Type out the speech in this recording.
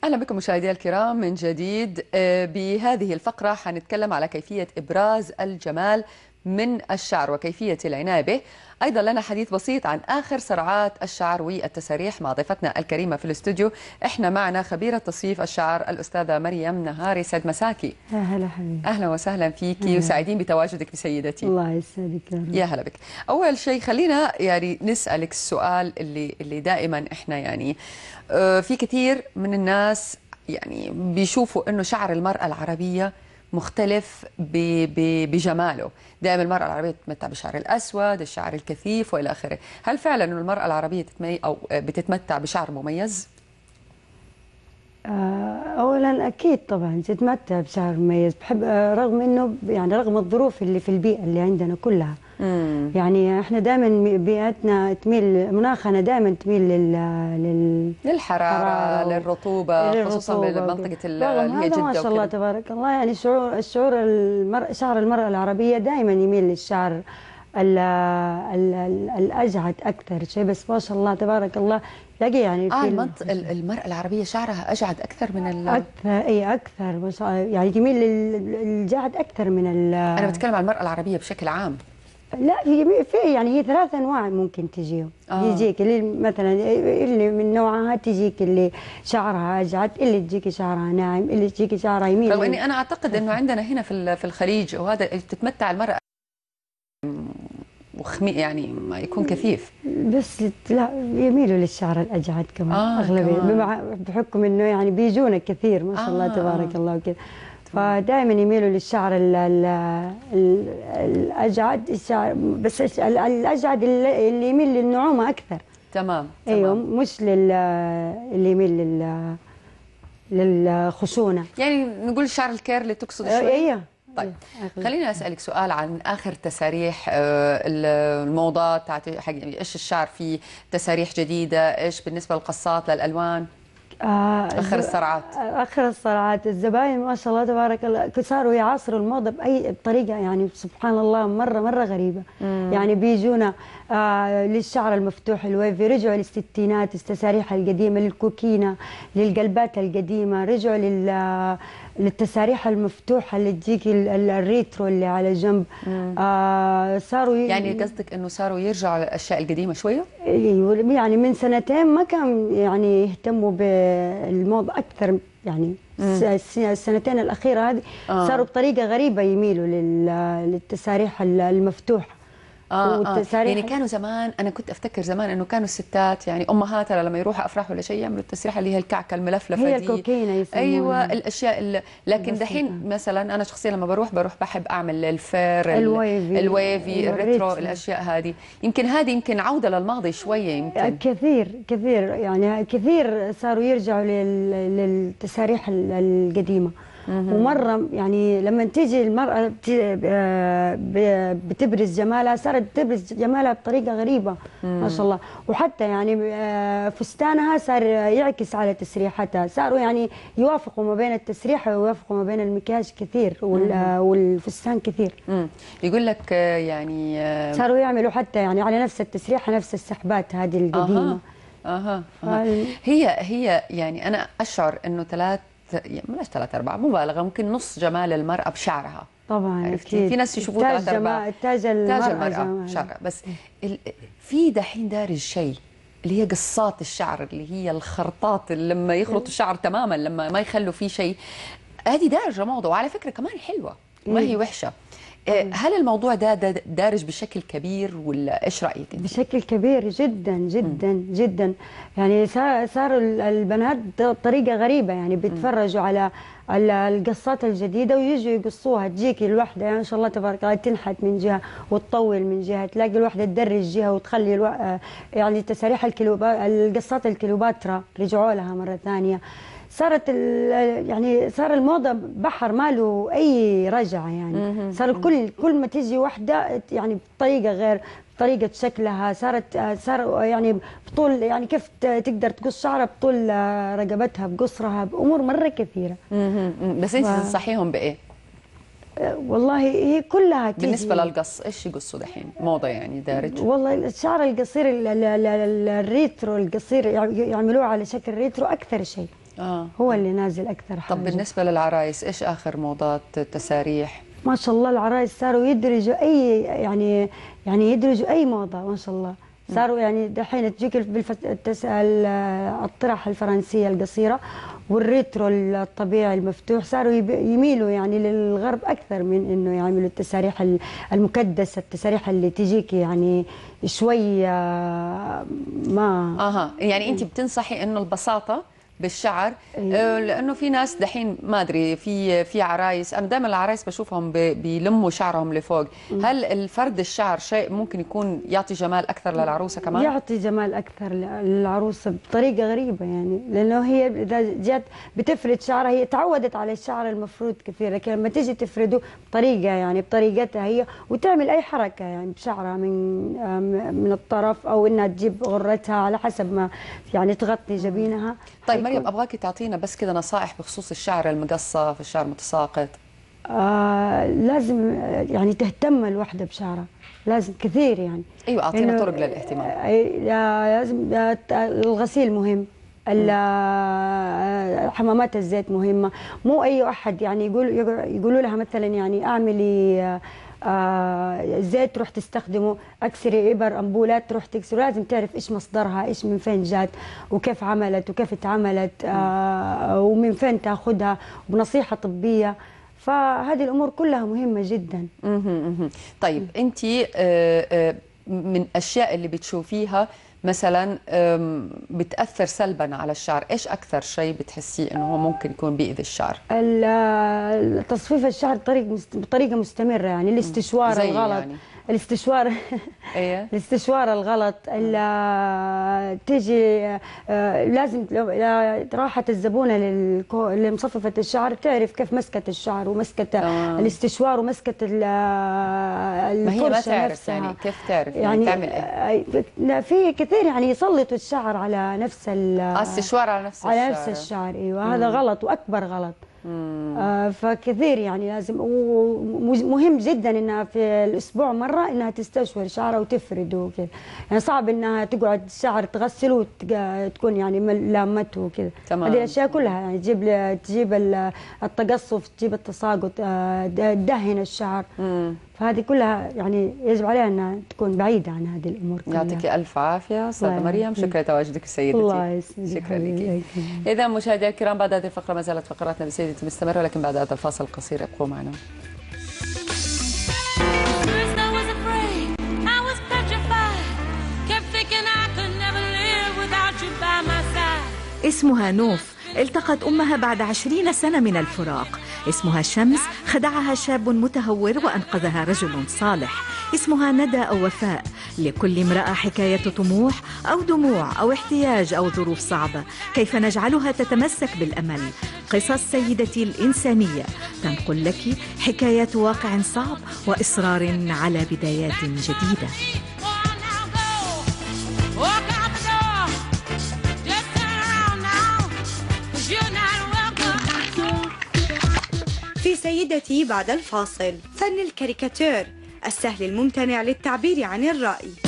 أهلا بكم مشاهدينا الكرام من جديد. بهذه الفقرة حنتكلم على كيفية إبراز الجمال من الشعر وكيفية العناية به. أيضا لنا حديث بسيط عن آخر سرعات الشعر والتساريح مع ضيفتنا الكريمة في الاستوديو. إحنا معنا خبيرة تصفيف الشعر الأستاذة مريم نهاري. سعد مساكي. هلا حبيبي. أهلا وسهلا فيكي وسعيدين بتواجدك بسيدتي. الله يسعدك يا هلا بك. أول شيء خلينا نسألك السؤال اللي دائما إحنا في كثير من الناس بيشوفوا إنه شعر المرأة العربية مختلف بجماله. دائما المرأة العربية تتمتع بالشعر الأسود، الشعر الكثيف وإلى آخره. هل فعلا إنه المرأة العربية بتتمتع بشعر مميز؟ اولا اكيد طبعا تتمتع بشعر مميز، بحب رغم انه رغم الظروف اللي في البيئه اللي عندنا كلها. احنا دائما بيئتنا تميل، مناخنا دائما تميل للحراره، للرطوبه، خصوصا بمنطقه اللي هي جده ما شاء الله تبارك الله. شعور شعر المراه العربيه دائما يميل للشعر الأجعد أكثر شيء، بس ما شاء الله تبارك الله تلاقي في المرأة العربية شعرها أجعد أكثر من أكثر ما شاء الله، يميل للجعد أكثر من أنا بتكلم عن المرأة العربية بشكل عام. لا هي ثلاث أنواع ممكن تجيهم. يجيك اللي مثلا اللي من نوعها تجيك اللي شعرها أجعد، اللي تجيك شعرها ناعم، اللي تجيك شعرها يميل. رغم إني أنا أعتقد إنه عندنا هنا في الخليج وهذا تتمتع المرأة ما يكون كثيف، بس لا يميلوا للشعر الأجعد كمان أغلبية، بحكم إنه بيجونا كثير ما شاء الله تبارك الله وكذا، فدائما يميلوا للشعر الأجعد. بس الأجعد اللي يميل للنعومة أكثر. تمام. أيوه، مش اللي يميل للخشونة، نقول الشعر الكيرلي تقصد شوي. أيوه. طيب خليني أسألك سؤال عن آخر تساريح الموضات إيش الشعر فيه تساريح جديدة؟ إيش بالنسبة للقصات للألوان؟ آخر الصراعات الزباين ما شاء الله تبارك الله صاروا يعاصروا الموضة بأي طريقة، سبحان الله مرة غريبة. بيجونا للشعر المفتوح الويفي، رجعوا للستينات التساريح القديمة، للكوكينة، للقلبات القديمة، رجعوا للتساريح المفتوحة اللي تجيك الريترو اللي على جنب. صاروا قصدك انه صاروا يرجعوا للاشياء القديمه شويه؟ ايوه، من سنتين ما كان يهتموا بالموضة اكثر. السنتين الاخيره هذه صاروا بطريقه غريبه يميلوا للتساريح المفتوحه. كانوا زمان، انا كنت افتكر زمان انه كانوا الستات امهاتنا لما يروحوا افراح ولا شيء يعملوا التسريحه اللي هي الكعكه الملفلفه هي الكوكينه يسمونها. ايوه الاشياء لكن دحين مثلا انا شخصيا لما بروح بحب اعمل الفير، الويفي، الريترو، الاشياء هذه. يمكن عوده للماضي شويه. يمكن كثير كثير صاروا يرجعوا للتساريح القديمه. ومره لما تيجي المراه بتبرز جمالها، صارت تبرز جمالها بطريقه غريبه ما شاء الله. وحتى فستانها صار يعكس على تسريحتها، صاروا يوافقوا ما بين التسريحه ويوافقوا ما بين المكياج كثير والفستان كثير. يقول لك صاروا يعملوا حتى على نفس التسريحه نفس السحبات هذه القديمه. هي انا اشعر انه بلاش 3/4 مبالغه، ممكن نص جمال المراه بشعرها. طبعا عرفتي؟ في ناس يشوفوه 3/4 تاج المراه شعرها. بس في دحين دارج شيء اللي هي قصات الشعر، اللي هي الخرطات اللي لما يخلطوا الشعر تماما، لما ما يخلوا فيه شيء. هذه دارجه موضه، وعلى فكره كمان حلوه ما هي وحشه. هل الموضوع ده دارج بشكل كبير ولا ايش رايك انت؟ بشكل كبير جدا جدا جدا. صار البنات بطريقه غريبه، بيتفرجوا على القصات الجديده ويجوا يقصوها. تجيك الوحده ما شاء الله تبارك الله تنحت من جهه وتطول من جهه، تلاقي الوحده تدرج جهه وتخلي تساريح القصات الكليوباترا رجعوا لها مره ثانيه. صار الموضه بحر ما له اي رجعه. صار كل ما تيجي وحده بطريقه غير طريقه شكلها، صار بطول كيف تقدر تقص شعرها بطول رقبتها، بقصرها، بامور مره كثيره. بس انت تنصحيهم بايه؟ والله هي كلها تيجي. بالنسبه للقص ايش يقصوا دحين موضه دارج؟ والله الشعر القصير الريترو القصير يعملوه على شكل ريترو اكثر شيء. هو اللي نازل أكثر حاجة. طب بالنسبة للعرايس إيش آخر موضات التساريح؟ ما شاء الله العرايس صاروا يدرجوا أي يعني يدرجوا أي موضة ما شاء الله. صاروا يعني دحين تجيك الطرح الفرنسية القصيرة والريترو الطبيعي المفتوح، صاروا يميلوا يعني للغرب أكثر من إنه يعملوا التساريح المكدسة، التساريح اللي تجيك يعني شوي ما يعني أنت بتنصحي إنه البساطة بالشعر، لانه في ناس دحين ما ادري في عرايس، انا دائما العرايس بشوفهم بيلموا شعرهم لفوق. هل الفرد الشعر شيء ممكن يكون يعطي جمال اكثر للعروسه كمان؟ يعطي جمال اكثر للعروسه بطريقه غريبه يعني، لانه هي اذا جت بتفرد شعرها هي تعودت على الشعر المفروض كثير، لكن لما تيجي تفرده بطريقه يعني بطريقتها هي وتعمل اي حركه يعني بشعرها من الطرف، او انها تجيب غرتها على حسب ما يعني تغطي جبينها. طيب مريم، ابغاكي تعطينا بس كده نصائح بخصوص الشعر المقصف، الشعر المتساقط. لازم يعني تهتم الوحده بشعرها، لازم كثير يعني. ايوه اعطينا طرق للاهتمام. لازم الغسيل مهم، حمامات الزيت مهمه، مو اي احد يعني يقولوا لها مثلا يعني اعملي زيت تروح تستخدمه، اكسري ابر امبولات تروح تكسر، لازم تعرف ايش مصدرها، ايش من فين جات وكيف عملت وكيف اتعملت ومن فين تاخذها، بنصيحه طبيه. فهذه الامور كلها مهمه جدا. طيب انت من الاشياء اللي بتشوفيها مثلا بتاثر سلبا على الشعر، ايش اكثر شيء بتحسيه انه هو ممكن يكون بيأذي الشعر؟ تصفيف الشعر بطريقه مستمره، يعني الاستشوار الغلط يعني. الاستشوار الاستشوار الغلط تيجي لازم راحت الزبونه لمصففه الشعر تعرف كيف مسكت الشعر ومسكت الاستشوار ومسكت ما هي ما تعرف نفسها. يعني كيف تعرف يعني تعمل ايه؟ في كثير يعني يسلطوا الشعر على نفس الاستشوار على نفس الشعر. ايوه هذا غلط واكبر غلط. فكثير يعني لازم، ومهم جدا انها في الاسبوع مره انها تستشور شعرها وتفرده وكذا، يعني صعب انها تقعد الشعر تغسله وتكون يعني لامته وكذا. هذه الاشياء كلها يعني تجيب التقصف، تجيب التساقط، تدهن الشعر. فهذه كلها يعني يجب عليها انها تكون بعيده عن هذه الامور كلها. يعطيك الف عافيه استاذه مريم، شكرا لتواجدك سيدتي. الله يسعدك. شكرا لك. اذا مشاهدينا الكرام بعد هذه الفقره ما زالت فقراتنا بسيدتي مستمره، لكن بعد هذا الفاصل القصير ابقوا معنا. اسمها نوف، التقت أمها بعد 20 سنة من الفراق. اسمها شمس، خدعها شاب متهور وأنقذها رجل صالح. اسمها ندى أو وفاء. لكل امرأة حكاية طموح أو دموع أو احتياج أو ظروف صعبة، كيف نجعلها تتمسك بالأمل. قصص سيدتي الإنسانية تنقل لك حكايات واقع صعب وإصرار على بدايات جديدة. في سيدتي بعد الفاصل، فن الكاريكاتير السهل الممتنع للتعبير عن الرأي.